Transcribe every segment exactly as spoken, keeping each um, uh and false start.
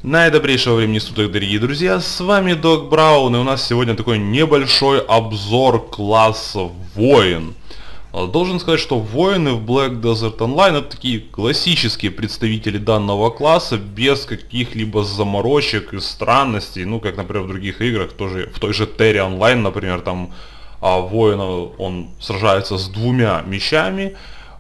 Наидобрейшего времени суток, дорогие друзья, с вами Дог Браун, и у нас сегодня такой небольшой обзор класса Воин. Должен сказать, что воины в Black Desert Online это такие классические представители данного класса, без каких-либо заморочек и странностей, ну как, например, в других играх, тоже, в той же Terra Online, например, там а, воина, он сражается с двумя мечами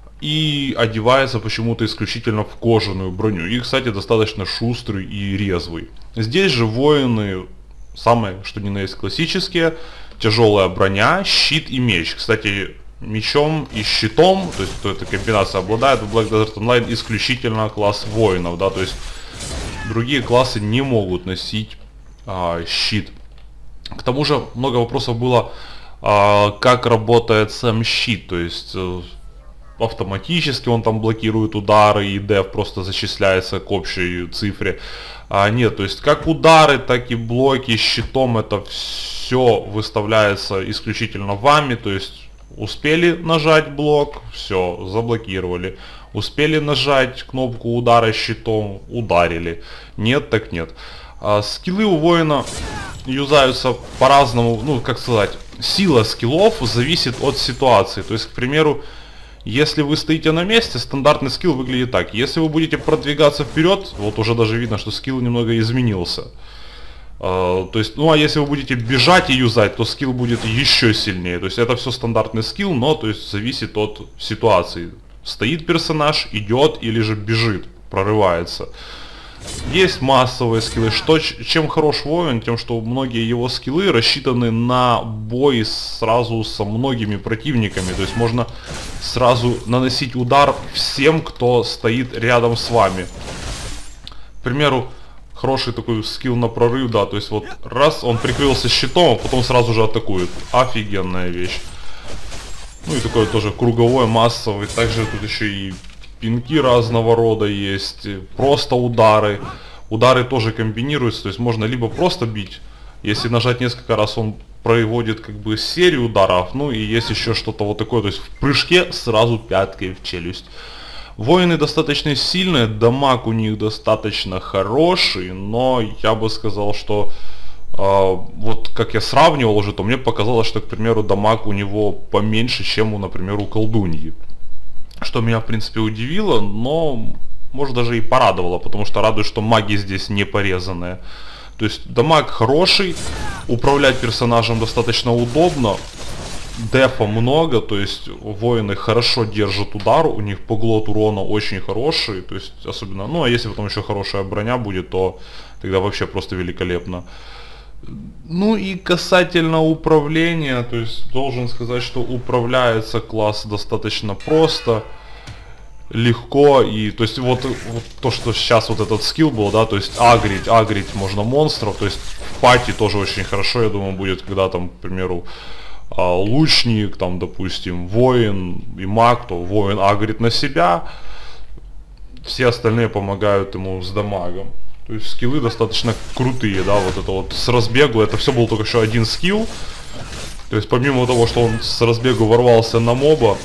и одевается почему-то исключительно в кожаную броню. И, кстати, достаточно шустрый и резвый. Здесь же воины самые, что ни на есть, классические. Тяжелая броня, щит и меч. Кстати, мечом и щитом, то есть кто эта комбинация обладает, в Black Desert Online исключительно класс воинов, да, то есть другие классы не могут носить а, щит. К тому же много вопросов было, а, как работает сам щит, то есть автоматически он там блокирует удары и деф просто зачисляется к общей цифре. А, нет, то есть как удары, так и блоки щитом, это все выставляется исключительно вами, то есть успели нажать блок, все, заблокировали. Успели нажать кнопку удара щитом, ударили. Нет, так нет. А, скиллы у воина юзаются по-разному, ну как сказать, сила скиллов зависит от ситуации. То есть, к примеру, если вы стоите на месте, стандартный скилл выглядит так. Если вы будете продвигаться вперед, вот уже даже видно, что скилл немного изменился. Uh, то есть, ну а если вы будете бежать и юзать, то скилл будет еще сильнее. То есть это все стандартный скилл, но то есть зависит от ситуации. Стоит персонаж, идет или же бежит, прорывается. Есть массовые скиллы. Что, чем хорош воин? Тем, что многие его скиллы рассчитаны на бой сразу со многими противниками. То есть можно сразу наносить удар всем, кто стоит рядом с вами. К примеру, хороший такой скилл на прорыв, да, то есть вот раз он прикрылся щитом, а потом сразу же атакует. Офигенная вещь. Ну и такое тоже круговой, массовый. Также тут еще и пинки разного рода есть, просто удары. Удары тоже комбинируются, то есть можно либо просто бить, если нажать несколько раз, он проводит как бы серию ударов, ну и есть еще что-то вот такое, то есть в прыжке сразу пяткой в челюсть. Воины достаточно сильные, дамаг у них достаточно хороший, но я бы сказал, что э, вот как я сравнивал уже, то мне показалось, что, к примеру, дамаг у него поменьше, чем, у, например, у колдуньи. Что меня, в принципе, удивило, но, может, даже и порадовало, потому что радует, что маги здесь не порезанные. То есть дамаг хороший, управлять персонажем достаточно удобно. Дефа много, то есть воины хорошо держат удар, у них поглот урона очень хороший, то есть особенно, ну а если потом еще хорошая броня будет, то тогда вообще просто великолепно. Ну и касательно управления, то есть должен сказать, что управляется класс достаточно просто, легко, и то есть вот, вот то, что сейчас вот этот скилл был, да, то есть агрить, агрить можно монстров, то есть в пати тоже очень хорошо, я думаю, будет, когда там, к примеру, лучник, там, допустим, воин и маг, то воин агрит на себя, все остальные помогают ему с дамагом. То есть скиллы достаточно крутые, да, вот это вот с разбегу, это все был только еще один скилл. То есть помимо того, что он с разбегу ворвался на моба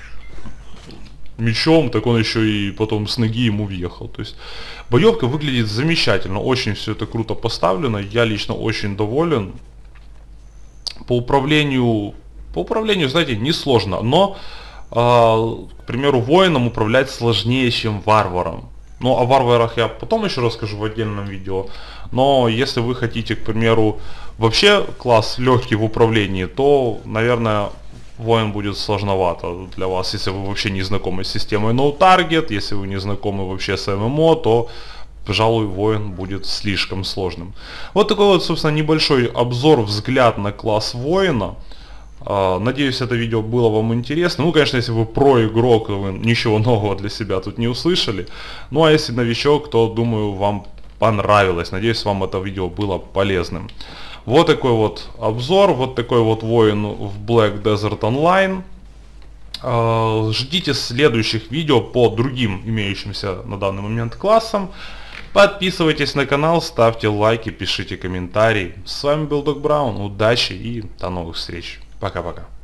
мечом, так он еще и потом с ноги ему въехал. То есть боевка выглядит замечательно, очень все это круто поставлено, я лично очень доволен. По управлению, по управлению, знаете, несложно, но, э, к примеру, воином управлять сложнее, чем варваром. Ну, о варварах я потом еще расскажу в отдельном видео. Но если вы хотите, к примеру, вообще класс легкий в управлении, то, наверное, воин будет сложновато для вас, если вы вообще не знакомы с системой No Target, если вы не знакомы вообще с эм эм о, то, пожалуй, воин будет слишком сложным. Вот такой вот, собственно, небольшой обзор, взгляд на класс воина. Надеюсь, это видео было вам интересно. Ну, конечно, если вы про игрок, то вы ничего нового для себя тут не услышали. Ну, а если новичок, то, думаю, вам понравилось. Надеюсь, вам это видео было полезным. Вот такой вот обзор, вот такой вот воин в Black Desert Online. Ждите следующих видео по другим имеющимся на данный момент классам. Подписывайтесь на канал, ставьте лайки, пишите комментарии. С вами был Дог Браун, удачи и до новых встреч. Пока-пока.